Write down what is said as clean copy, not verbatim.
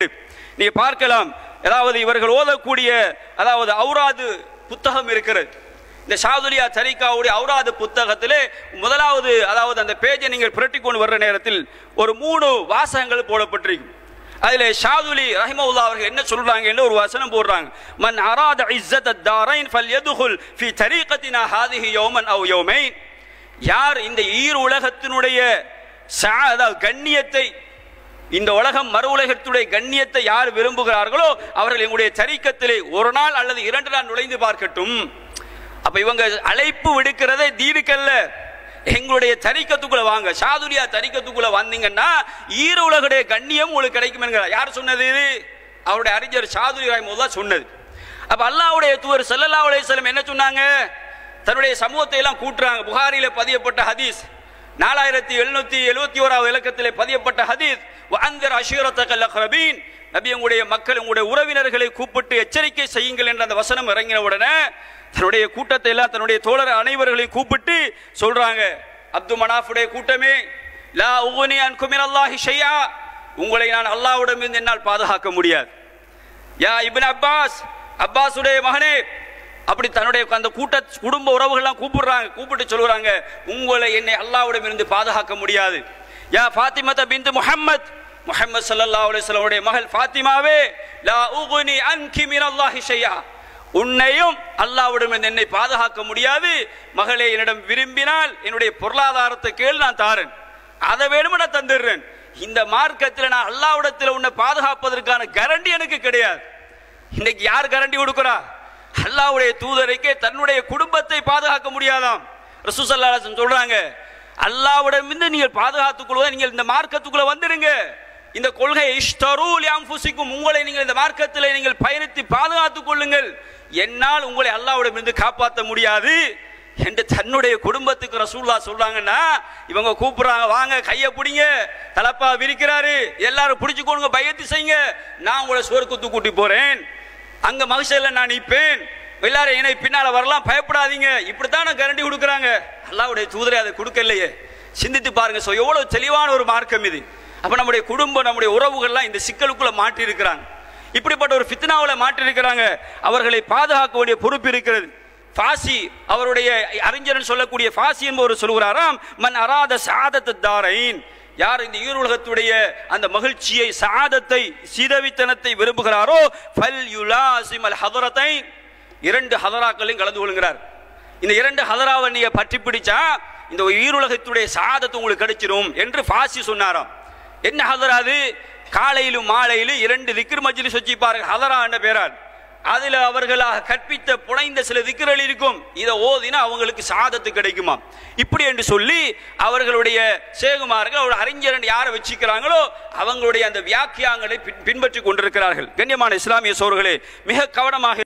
நீங்க பார்க்கலாம். அதாவது இவர்கள் ஓதக்கூடிய அதாவது அவுராது புத்தகம் இருக்கிறது. இந்த ஷாதுலியா தரீகாவுடைய அவுராது புத்தகத்திலே முதலாவது அதாவது அந்த பேஜை நீங்கள் புரட்டி கொண்டு வர்ற நேரத்தில் ஒரு 3 வாசகங்கள் போடப்பட்டிருக்கும். அதில் ஷாதுலி ரஹிமஹுல்லாஹ் அவர்கள் என்ன சொல்றாங்க என்று ஒரு வசனம் போடுறாங்க. மன் அராத இஸ்ஸத் அத்-தாரைன் ஃபல்யதுகுல் ஃபீ தரீகத்தினா ஹாதிஹி யௌமன் அவ் யௌமைன். யார் இந்த ஈர் உலகத்தினுடைய அதாவது கண்ணியத்தை, இந்த உலகம் மறு உலகத்துடைய கண்ணியத்தை யார் விரும்புகிறார்களோ அவர்கள் எங்களுடைய தரீக்கத்திலே ஒரு நாள் அல்லது 2 நாள் நுழைந்து பார்க்கட்டும். அப்ப இவங்க அழைப்பு விடுக்கிறதே தீனுக்கல்ல, எங்களுடைய தரீக்கத்துக்குள்ள வாங்க, ஷாதுலியா தரீக்கத்துக்குள்ள வந்தீங்கன்னா ஈர உலகுடைய கண்ணியம் உங்களுக்கு கிடைக்கும் என்கிறார். யார் சொன்னது? இது அவருடைய அறிஞர் ஷாதுலி ரஹிமஹுல்லாஹ் சொன்னது. அப்ப அல்லாஹ்வுடைய தூதர் ஸல்லல்லாஹு அலைஹி வஸல்லம் என்ன சொன்னாங்க? தன்னுடைய சமூகத்தை எல்லாம் கூட்டுறாங்க. புகாரியில பதியப்பட்ட ஹதீஸ் 4771வது இலக்கத்திலே பதியப்பட்ட ஹதீஸ், வஅன்திர் அஷீரத்தகல் அக்ரபீன். நபி உங்களுடைய மக்கள் உங்களுடைய உறவினர்களை கூப்பிட்டு எச்சரிக்கை செய்யுங்கள் என்ற அந்த வசனம் இறங்கின உடனே தன்னுடைய கூட்டத்தை எல்லாம் தன்னுடைய தோழர் அனைவர்களையும் கூப்பிட்டு சொல்றாங்க, அப்து மனாஃபுடைய கூட்டமே, லா உகுனி அன்கும் மினல்லாஹி ஷைஆ, உங்களை நான் அல்லாஹ்விடமிருந்து என்னால் பாதுகாக்க முடியாது. யா இப்னு அப்பாஸ், அப்பாஸுடைய மகனே, அப்படி தன்னுடைய அந்த குடும்ப உறவுகள்லாம் கூப்பிட்டு சொல்றாங்க, உங்களை என்னை அல்லாஹ்விடமிருந்து பாதுகாக்க முடியாது. யா ஃபாத்திமா பின்த் முஹம்மத், முஹம்மது ஸல்லல்லாஹு அலைஹி வஸல்லம் உடைய மகள் ஃபாத்திமாவே, லா உகுனி அன்கி மினல்லாஹி ஷைஆ, உன்னையும் அல்லாஹ்விடமிருந்து என்னை பாதுகாக்க முடியாது. மகளே, என்னிடம் விரும்பினால் என்னுடைய பொருளாதாரத்தை கேள், நான் தாரேன், அதை வேணுமே நான் தந்துடுறேன். இந்த மார்க்கத்தில் நான் அல்லாஹ்விடத்தில் உன்னை பாதுகாப்பதற்கான கேரண்டி எனக்கு கிடையாது. இன்னைக்கு யார் கேரண்டி கொடுக்கிறா? அல்லாஹ்வுடைய தூதருக்கே தன்னுடைய குடும்பத்தை பாதுகாக்க முடியாதாம். ரசூல் ஸல்லல்லாஹு அலைஹி வஸல்லம் சொல்றாங்க, அல்லாஹ்விடமிருந்து நீங்கள் பாதுகாத்துக் கொள்வதை நீங்கள் இந்த மார்க்கத்துக்குள்ள வந்துடுங்க. இந்த கொள்கை இஷ்தரு லிஅன்ஃபுசிக்கும், உங்களை நீங்கள் இந்த மார்க்கத்தில் நீங்கள் பயணித்து பாதுகாத்துக் கொள்ளுங்கள், என்னால் உங்களை அல்லாஹ்விடமிருந்து காப்பாற்ற முடியாது என்று தன்னுடைய குடும்பத்துக்கு ரசூலுல்லாஹ் சொல்றாங்கன்னா, இவங்க கூப்பிடுறாங்க, வாங்க கையை பிடிங்க, தலப்பா விரிக்கிறாரு, எல்லாரும் பிடிச்சுக்கோங்க, பயத்து செய்யுங்க, நான் உங்களை சொர்க்கத்துக்கு கூட்டி போறேன், அங்க மகஷர்ல நான் நிற்பேன், எல்லாரும் என்னை பின்னால வரலாம், பயப்படாதீங்க, இப்படித்தான் நான் கேரண்டி கொடுக்குறாங்க. அல்லாஹ்வுடைய தூதரே அதை கொடுக்கலையே. சிந்தித்து பாருங்க, எவ்வளவு தெளிவான ஒரு மார்க்கம் இது. அப்ப நம்முடைய குடும்பம், நம்முடைய உறவுகள்லாம் இந்த சிக்கலுக்குள்ள மாட்டி இருக்கிறாங்க, இப்படிப்பட்ட ஒரு ஃபித்னாவுல மாட்டி இருக்கிறாங்க. அவர்களை பாதுகாக்க வேண்டிய பொறுப்பு இருக்கிறது. ஃபாசி அவருடைய அறிஞர் சொல்லக்கூடிய ஃபாசி என்பவர் சொல்கிறாராம், மன் அராத ஸஆதத் தாரைன், யார் இந்த ஈருலகத்துடைய அந்த மகிழ்ச்சியை, சஆதத்தை, சீதவித்தனத்தை விரும்புகிறாரோ, ஃபல் யுலாசிமல் ஹதரத்தைன், 2 ஹதராக்களையும் கலந்து கொள்கிறார். இந்த 2 ஹதராவை நீங்க பற்றி பிடிச்சா இந்த ஈருலகத்துடைய சஆதத்து உங்களுக்கு கிடைச்சிடும் என்று ஃபாசி சொன்னாராம். என்ன ஹதரா அது? காலையிலும் மாலையிலும் 2 திக்ர் மஜ்லிஸ் வச்சிப்பார்கள், ஹதரா என்ற பெயரால். அதுல அவர்களாக கற்பித்த புனைந்த சில திக்ர்கள் இருக்கும், இதை ஓதினா அவங்களுக்கு சாதத்து கிடைக்குமா, இப்படி என்று சொல்லி அவர்களுடைய சேகுமார்கள், அவருடைய அறிஞர் யாரை வச்சிருக்கிறாங்களோ அவங்களுடைய அந்த வியாக்கியாங்களை பின்பற்றி கொண்டிருக்கிறார்கள். கண்ணியமான இஸ்லாமிய சோர்களே, மிக கவனமாக